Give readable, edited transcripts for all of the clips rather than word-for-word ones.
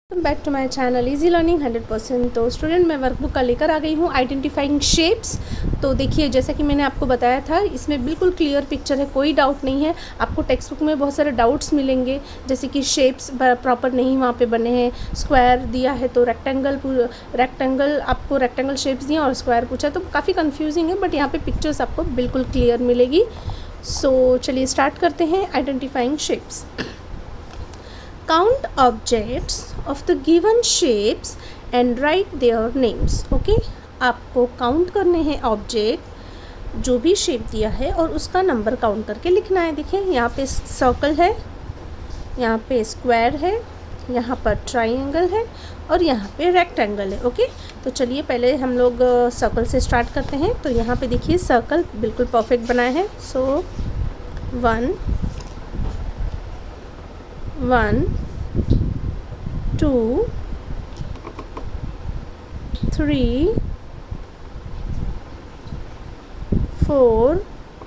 Welcome back to my channel easy learning 100%। तो student मैं workbook का लेकर आ गई हूँ आइडेंटिफाइंग शेप्स। तो देखिए जैसा कि मैंने आपको बताया था इसमें बिल्कुल क्लियर पिक्चर है, कोई डाउट नहीं है। आपको टेक्स्ट बुक में बहुत सारे डाउट्स मिलेंगे जैसे कि शेप्स प्रॉपर नहीं वहाँ पे बने हैं, स्क्वायर दिया है तो रेक्टेंगल आपको रेक्टेंगल शेप्स दिया और स्क्वायर पूछा तो काफ़ी कन्फ्यूजिंग है, बट यहाँ पे पिक्चर्स आपको बिल्कुल क्लियर मिलेगी। सो चलिए स्टार्ट करते हैं identifying shapes. Count objects of the given shapes and write their names. Okay, आपको काउंट करने हैं ऑब्जेक्ट जो भी शेप दिया है और उसका नंबर काउंट करके लिखना है। देखिए यहाँ पे सर्कल है, यहाँ पे स्क्वायर है, यहाँ पर ट्राइंगल है और यहाँ पे रेक्टेंगल है। ओके, तो चलिए पहले हम लोग सर्कल से स्टार्ट करते हैं। तो यहाँ पे देखिए सर्कल बिल्कुल परफेक्ट बनाया है। सो 1 2 3 4।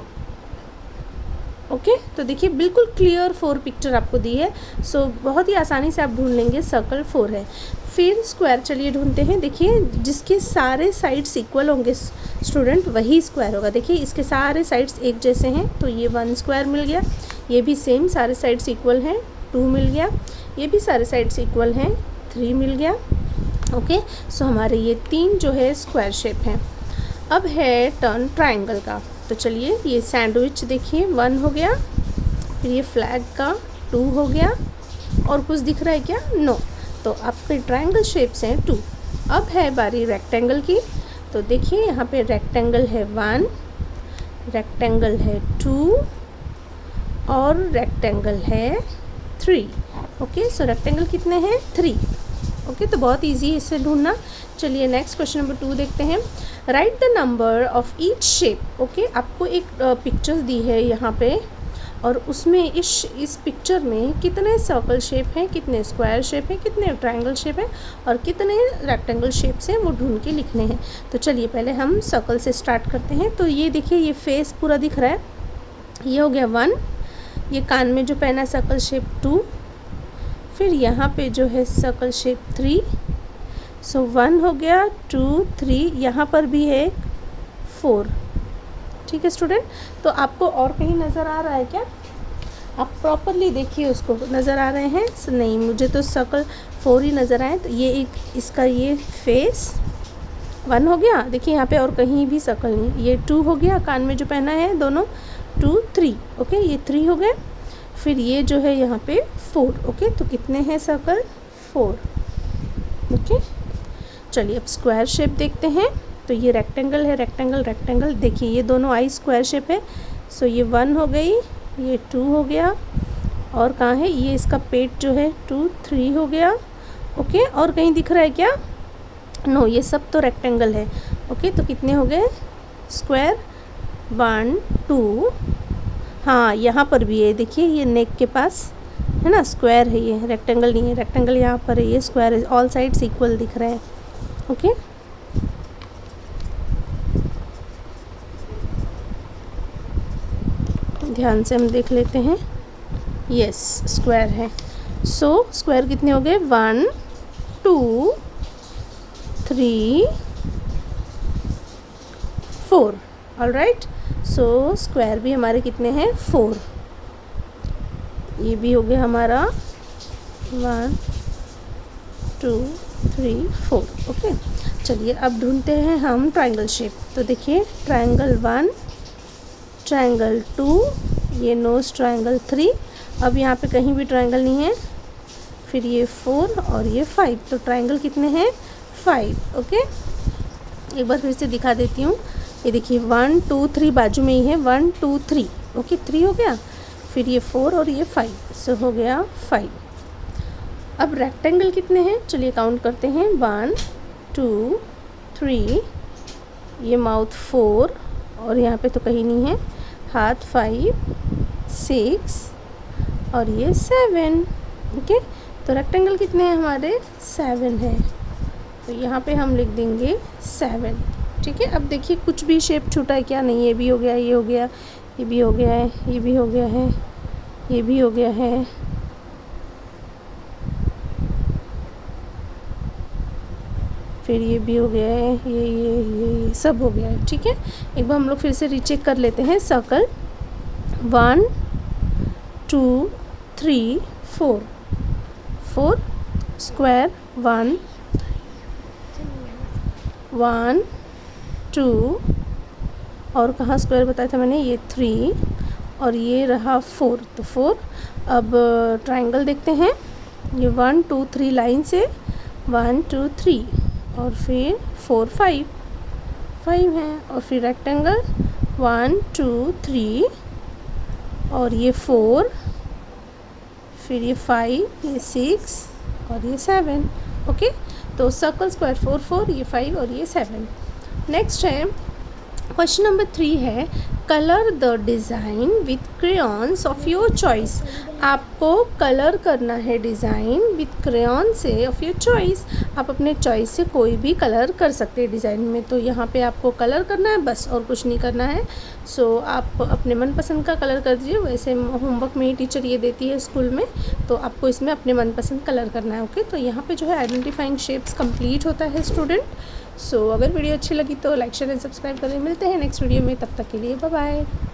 ओके, तो देखिए बिल्कुल क्लियर 4 पिक्चर आपको दी है। सो बहुत ही आसानी से आप ढूंढ लेंगे सर्कल 4 है। फिर स्क्वायर चलिए ढूंढते हैं। देखिए जिसके सारे साइड्स इक्वल होंगे स्टूडेंट वही स्क्वायर होगा। देखिए इसके सारे साइड्स एक जैसे हैं तो ये 1 स्क्वायर मिल गया। ये भी सेम सारे साइड्स इक्वल हैं, 2 मिल गया। ये भी सारे साइड्स इक्वल हैं, 3 मिल गया। ओके, सो हमारे ये 3 जो है स्क्वायर शेप हैं। अब है टर्न ट्रायंगल का। तो चलिए ये सैंडविच देखिए 1 हो गया, फिर ये फ्लैग का 2 हो गया और कुछ दिख रहा है क्या? नो। तो आपके ट्रायंगल शेप्स हैं 2। अब है बारी रेक्टेंगल की। तो देखिए यहाँ पे रेक्टेंगल है 1, रेक्टेंगल है 2 और रेक्टेंगल है 3। ओके, सो रेक्टेंगल कितने हैं? 3। ओके, तो बहुत इजी है इसे ढूंढना। चलिए नेक्स्ट क्वेश्चन नंबर 2 देखते हैं। Write the number of each shape. Okay, आपको एक पिक्चर दी है यहाँ पे और उसमें इस पिक्चर में कितने सर्कल शेप हैं, कितने स्क्वायर शेप हैं, कितने ट्रायंगल शेप हैं और कितने रेक्टेंगल शेप्स हैं वो ढूंढ के लिखने हैं। तो चलिए पहले हम सर्कल से स्टार्ट करते हैं। तो ये देखिए ये फेस पूरा दिख रहा है, ये हो गया 1। ये कान में जो पहना सर्कल शेप 2, फिर यहाँ पे जो है सर्कल शेप 3। सो 1 हो गया, 2 3, यहाँ पर भी है 4। ठीक है स्टूडेंट, तो आपको और कहीं नज़र आ रहा है क्या? आप प्रॉपरली देखिए उसको, नज़र आ रहे हैं? नहीं, मुझे तो सर्कल 4 ही नज़र आए। तो ये एक इसका ये फेस 1 हो गया। देखिए यहाँ पे और कहीं भी सर्कल नहीं। ये 2 हो गया, कान में जो पहना है दोनों 2 3। ओके, ये 3 हो गए। फिर ये जो है यहाँ पे 4। ओके, तो कितने हैं सर्कल? 4। ओके, चलिए अब स्क्वायर शेप देखते हैं। तो ये रेक्टेंगल है, रेक्टेंगल रेक्टेंगल। देखिए ये दोनों आई स्क्वायर शेप है। सो ये 1 हो गई, ये 2 हो गया और कहाँ है ये इसका पेट जो है 2 3 हो गया। ओके, और कहीं दिख रहा है क्या? नो, ये सब तो रेक्टेंगल है। ओके, तो कितने हो गए स्क्वायर? 1 2। हाँ, यहाँ पर भी है, देखिए ये नेक के पास है ना, स्क्वायर है, ये रेक्टेंगल नहीं है। रेक्टेंगल यहाँ पर है, ये स्क्वायर है। ऑल साइड्स इक्वल दिख रहे हैं। ओके, ध्यान से हम देख लेते हैं। यस, स्क्वायर है। सो स्क्वायर कितने हो गए? 1 2 3 4। ऑलराइट, सो स्क्वायर भी हमारे कितने हैं? 4। ये भी हो गया हमारा 1 2 3 4। ओके, चलिए अब ढूंढते हैं हम ट्रायंगल शेप। तो देखिए ट्रायंगल 1, ट्रायंगल 2, ये नोज ट्रायंगल 3। अब यहाँ पे कहीं भी ट्रायंगल नहीं है। फिर ये 4 और ये 5। तो ट्रायंगल कितने हैं? 5। ओके, एक बार फिर से दिखा देती हूँ। ये देखिए 1 2 3 बाजू में ही है, 1 2 3। ओके, 3 हो गया, फिर ये 4 और ये 5। सो हो गया 5। अब रेक्टेंगल कितने हैं? चलिए काउंट करते हैं। 1 2 3, ये माउथ 4 और यहाँ पे तो कहीं नहीं है, हाथ 5 6 और ये 7। ओके, तो रेक्टेंगल कितने हैं हमारे? 7 है। तो यहाँ पे हम लिख देंगे 7। ठीक है, अब देखिए कुछ भी शेप छूटा है क्या? नहीं, ये भी हो गया, ये हो गया, ये भी हो गया है, ये भी हो गया है, ये भी हो गया है, फिर ये भी हो गया है, ये सब हो गया है। ठीक है, एक बार हम लोग फिर से रीचेक कर लेते हैं। सर्कल 1 2 3 4, 4 स्क्वायर 1 1 2 और कहाँ स्क्वायर बताया था मैंने, ये 3 और ये रहा 4, तो 4। अब ट्रायंगल देखते हैं, ये 1 2 3 लाइन से 1 2 3 और फिर 4 5 5 है, और फिर रेक्टेंगल 1 2 3 और ये 4, फिर ये 5, ये 6 और ये 7। ओके, तो सर्कल स्क्वायर 4 4, ये 5 और ये 7। नेक्स्ट है क्वेश्चन नंबर 3 है, colour the design with crayons of your choice. आपको कलर करना है डिज़ाइन विथ क्रेयॉन से ऑफ योर चॉइस। आप अपने चॉइस से कोई भी कलर कर सकते हैं डिज़ाइन में। तो यहाँ पे आपको कलर करना है बस, और कुछ नहीं करना है। सो आप अपने मनपसंद का कलर कर दीजिए। वैसे होमवर्क में ही टीचर ये देती है स्कूल में, तो आपको इसमें अपने मनपसंद कलर करना है। ओके, तो यहाँ पे जो है आइडेंटिफाइंग शेप्स कंप्लीट होता है स्टूडेंट। सो अगर वीडियो अच्छी लगी तो लाइक शेयर एंड सब्सक्राइब करें। मिलते हैं नेक्स्ट वीडियो में, तब तक के लिए बाय बाय।